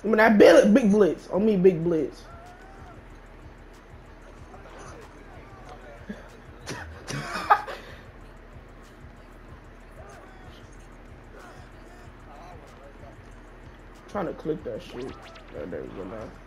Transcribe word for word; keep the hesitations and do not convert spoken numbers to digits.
I mean that big, big blitz on me, big blitz. Trying to click that shit. Oh, there we go now.